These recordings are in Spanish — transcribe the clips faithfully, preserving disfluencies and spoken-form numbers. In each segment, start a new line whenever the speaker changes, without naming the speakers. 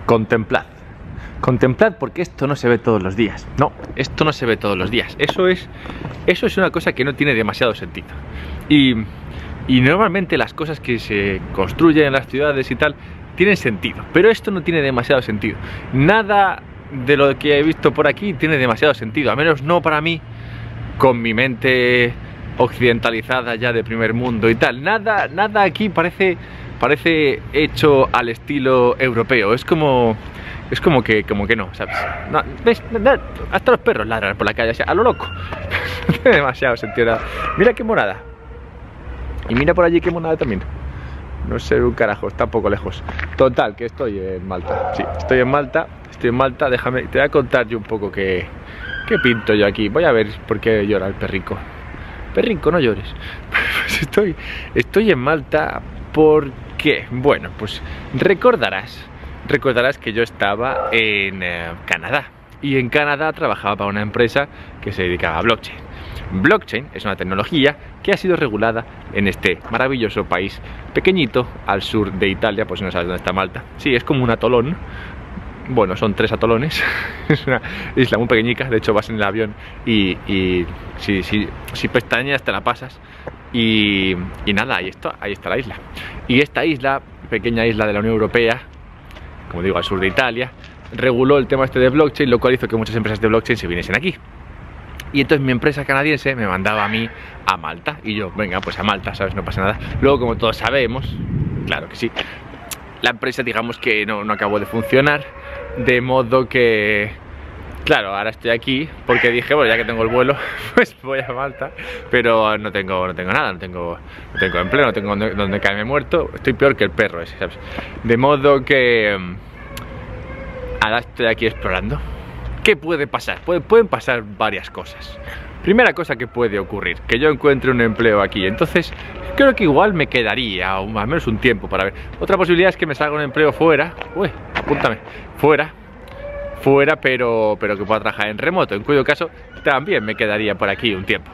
contemplad. Contemplad porque esto no se ve todos los días. No, esto no se ve todos los días. Eso es, eso es una cosa que no tiene demasiado sentido. Y, y normalmente las cosas que se construyen en las ciudades y tal tienen sentido, pero esto no tiene demasiado sentido. Nada de lo que he visto por aquí tiene demasiado sentido, al menos no para mí, con mi mente occidentalizada ya de primer mundo y tal. Nada, nada aquí parece, parece hecho al estilo europeo. Es como... Es como que, como que no, ¿sabes? No, ¿ves? Hasta los perros ladran por la calle, o sea, a lo loco. No tiene demasiado sentido nada. Mira qué monada. Y mira por allí qué monada también. No sé un carajo, está un poco lejos. Total, que estoy en Malta. Sí, estoy en Malta, estoy en Malta. Déjame, te voy a contar yo un poco qué, qué pinto yo aquí. Voy a ver por qué llora el perrico. Perrico, no llores. Pues estoy, estoy en Malta porque, bueno, pues recordarás... Recordarás que yo estaba en eh, Canadá y en Canadá trabajaba para una empresa que se dedicaba a blockchain. Blockchain es una tecnología que ha sido regulada en este maravilloso país pequeñito al sur de Italia, pues si no sabes dónde está Malta. Sí, es como un atolón. Bueno, son tres atolones. Es una isla muy pequeñica. De hecho vas en el avión y, y si, si, si pestañeas te la pasas. Y, y nada, ahí está, ahí está la isla. Y esta isla, pequeña isla de la Unión Europea, como digo, al sur de Italia, reguló el tema este de blockchain, lo cual hizo que muchas empresas de blockchain se viniesen aquí. Y entonces mi empresa canadiense me mandaba a mí a Malta. Y yo, venga, pues a Malta, ¿sabes? No pasa nada. Luego, como todos sabemos, claro que sí, la empresa, digamos que no, no acabó de funcionar. De modo que, claro, ahora estoy aquí porque dije, bueno, ya que tengo el vuelo, pues voy a Malta. Pero no tengo, no tengo nada, no tengo, no tengo empleo, no tengo donde, donde caerme muerto. Estoy peor que el perro ese, ¿sabes? De modo que ahora estoy aquí explorando. ¿Qué puede pasar? Pueden, pueden pasar varias cosas. Primera cosa que puede ocurrir, que yo encuentre un empleo aquí. Entonces, creo que igual me quedaría un, al menos un tiempo para ver. Otra posibilidad es que me salga un empleo fuera. Uy, apúntame. Fuera. Fuera, pero, pero que pueda trabajar en remoto. En cuyo caso, también me quedaría por aquí un tiempo.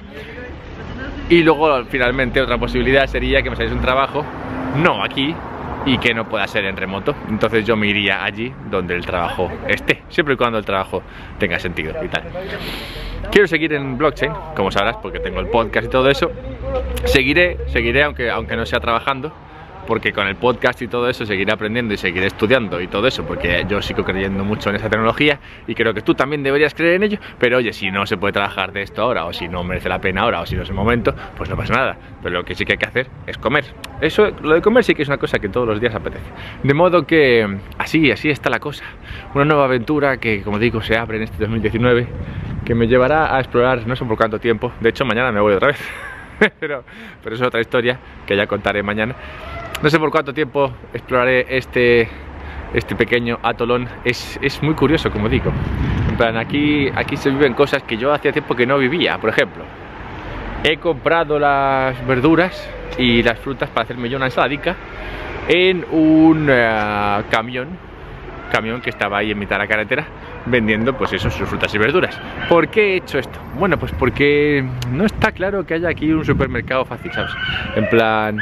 Y luego, finalmente, otra posibilidad sería que me saliese un trabajo, no aquí, y que no pueda ser en remoto. Entonces yo me iría allí donde el trabajo esté, siempre y cuando el trabajo tenga sentido y tal. Quiero seguir en blockchain, como sabrás, porque tengo el podcast y todo eso. Seguiré, seguiré aunque, aunque no sea trabajando, porque con el podcast y todo eso seguiré aprendiendo y seguiré estudiando y todo eso, porque yo sigo creyendo mucho en esa tecnología y creo que tú también deberías creer en ello. Pero oye, si no se puede trabajar de esto ahora, o si no merece la pena ahora, o si no es el momento, pues no pasa nada. Pero lo que sí que hay que hacer es comer. Eso, lo de comer sí que es una cosa que todos los días apetece. De modo que así, así está la cosa. Una nueva aventura que, como digo, se abre en este dos mil diecinueve, que me llevará a explorar no sé por cuánto tiempo. De hecho, mañana me voy otra vez. pero, pero eso es otra historia que ya contaré mañana. No sé por cuánto tiempo exploraré este, este pequeño atolón. Es, es muy curioso, como digo. En plan, aquí, aquí se viven cosas que yo hacía tiempo que no vivía. Por ejemplo, he comprado las verduras y las frutas para hacerme yo una ensaladica en un uh, camión, camión que estaba ahí en mitad de la carretera, vendiendo pues eso, sus frutas y verduras. ¿Por qué he hecho esto? Bueno, pues porque no está claro que haya aquí un supermercado fácil, ¿sabes? En plan...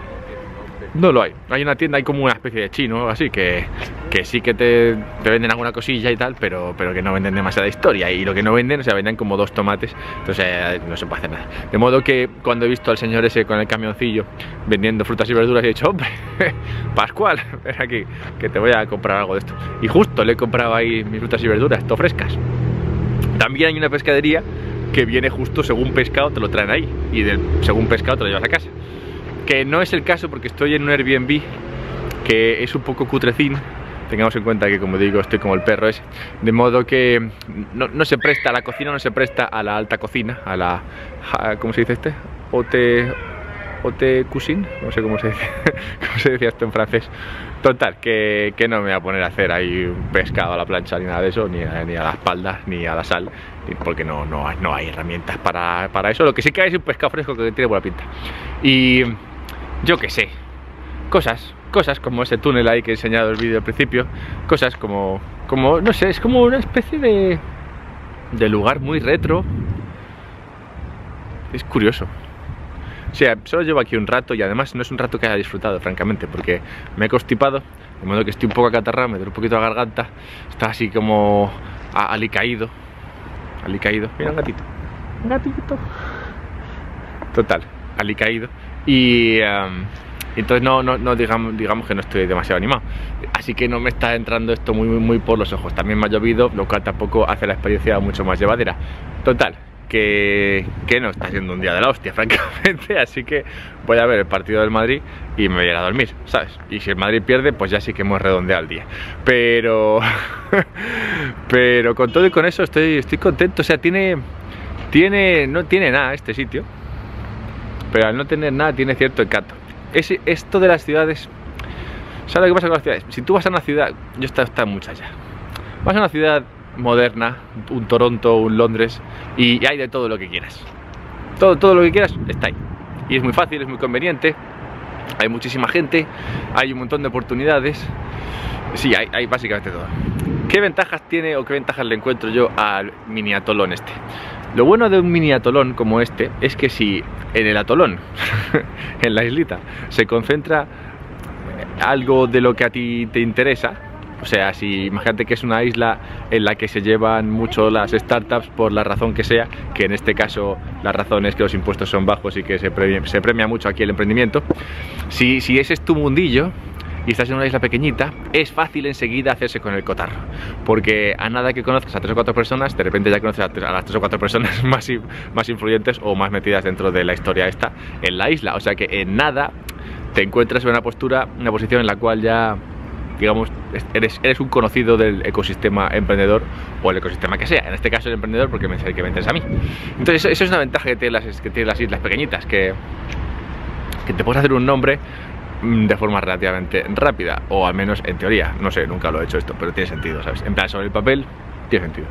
No lo hay. Hay una tienda, hay como una especie de chino, así que, que sí que te, te venden alguna cosilla y tal, pero, pero que no venden demasiada historia. Y lo que no venden, o sea, venden como dos tomates, entonces no se puede hacer nada. De modo que cuando he visto al señor ese con el camioncillo vendiendo frutas y verduras, he dicho, hombre, Pascual, ven aquí, que te voy a comprar algo de esto. Y justo le he comprado ahí mis frutas y verduras, todo frescas. También hay una pescadería que viene justo según pescado, te lo traen ahí, y del, según pescado te lo llevas a casa. Que no es el caso porque estoy en un Airbnb que es un poco cutrecín. Tengamos en cuenta que, como digo, estoy como el perro ese. De modo que no, no se presta, la cocina no se presta a la alta cocina, a la... ¿Cómo se dice este? Haute... Haute cuisine, no sé cómo se dice, cómo se decía esto en francés. Total, que, que no me voy a poner a hacer ahí un pescado a la plancha ni nada de eso, ni a, ni a la espalda, ni a la sal, porque no, no, hay, no hay herramientas para, para eso. Lo que sí que hay es un pescado fresco que tiene buena pinta. Y yo qué sé, cosas, cosas como ese túnel ahí que he enseñado el vídeo al principio, cosas como, como, no sé, es como una especie de, de lugar muy retro. Es curioso. O sea, solo llevo aquí un rato y además no es un rato que haya disfrutado, francamente, porque me he constipado, De modo que estoy un poco acatarrado, me duele un poquito la garganta. Está así como alicaído. Alicaído. Mira, un gatito. Un gatito. Total, alicaído. Y um, entonces no, no, no digamos, digamos que no estoy demasiado animado. Así que no me está entrando esto muy, muy, muy por los ojos. También me ha llovido, lo cual tampoco hace la experiencia mucho más llevadera. Total, que, que no está siendo un día de la hostia, francamente. Así que voy a ver el partido del Madrid y me voy a ir a dormir, ¿sabes? Y si el Madrid pierde, pues ya sí que hemos redondeado el día. Pero pero con todo y con eso estoy, estoy contento. O sea, tiene, tiene, no tiene nada este sitio, pero al no tener nada tiene cierto encanto. Es, esto de las ciudades, ¿sabes lo que pasa con las ciudades? Si tú vas a una ciudad, yo he estado en muchas ya, vas a una ciudad moderna, un Toronto, un Londres, y hay de todo lo que quieras. Todo, todo lo que quieras está ahí. Y es muy fácil, es muy conveniente, hay muchísima gente, hay un montón de oportunidades. Sí, hay, hay básicamente todo. ¿Qué ventajas tiene o qué ventajas le encuentro yo al mini atolón este? Lo bueno de un mini atolón como este es que si en el atolón, en la islita, se concentra algo de lo que a ti te interesa, o sea, si imagínate que es una isla en la que se llevan mucho las startups por la razón que sea, que en este caso la razón es que los impuestos son bajos y que se premia, se premia mucho aquí el emprendimiento, si, si ese es tu mundillo y estás en una isla pequeñita, es fácil enseguida hacerse con el cotarro, porque a nada que conozcas a tres o cuatro personas, de repente ya conoces a, a las tres o cuatro personas más, más influyentes o más metidas dentro de la historia esta en la isla. O sea que en nada te encuentras en una postura, una posición en la cual ya, digamos, eres, eres un conocido del ecosistema emprendedor o el ecosistema que sea. En este caso el emprendedor, porque es el que me interesa a mí. Entonces eso es una ventaja que tienen las, que tienen las islas pequeñitas, que, que te puedes hacer un nombre de forma relativamente rápida, o al menos en teoría. No sé, nunca lo he hecho esto, pero tiene sentido, ¿sabes? En plan, sobre el papel tiene sentido.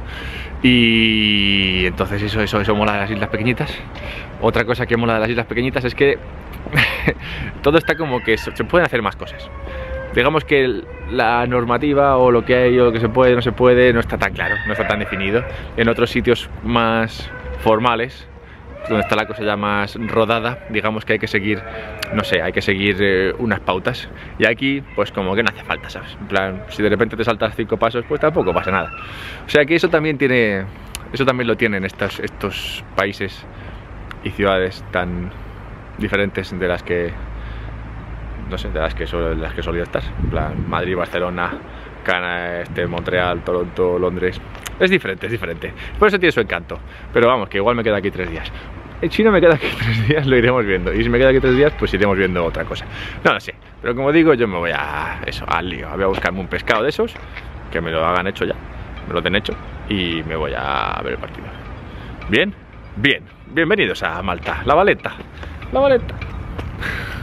Y entonces eso, eso, eso mola de las islas pequeñitas. Otra cosa que mola de las islas pequeñitas es que todo está como que se pueden hacer más cosas. Digamos que la normativa o lo que hay o lo que se puede, no se puede, no está tan claro, no está tan definido. En otros sitios más formales, donde está la cosa ya más rodada, digamos que hay que seguir, no sé, hay que seguir eh, unas pautas. Y aquí, pues como que no hace falta, ¿sabes? En plan, si de repente te saltas cinco pasos, pues tampoco pasa nada. O sea que eso también tiene, eso también lo tienen estos, estos países y ciudades tan diferentes de las que, no sé, de las que, de las que he solido estar. En plan, Madrid, Barcelona, Cana, este, Montreal, Toronto, Londres. Es diferente, es diferente. Por eso tiene su encanto. Pero vamos, que igual me queda aquí tres días. Si no me queda aquí tres días, lo iremos viendo. Y si me queda aquí tres días, pues iremos viendo otra cosa. No lo sé. Pero como digo, yo me voy a eso, al lío. Voy a buscarme un pescado de esos, que me lo hagan hecho ya. Me lo den hecho. Y me voy a ver el partido. ¿Bien? Bien. Bienvenidos a Malta. La Valeta. La Valeta.